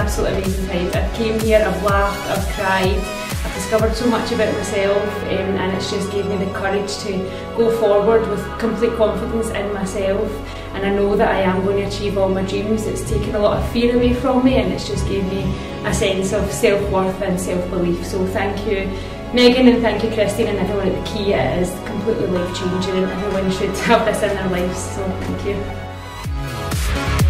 absolutely amazing time. I've came here, I've laughed, I've cried, I've discovered so much about myself, and it's just gave me the courage to go forward with complete confidence in myself, and I know that I am going to achieve all my dreams. It's taken a lot of fear away from me, and it's just gave me a sense of self-worth and self-belief. So thank you Megan, and thank you Christine and everyone at the Key. It is completely life changing and everyone should have this in their lives, so thank you.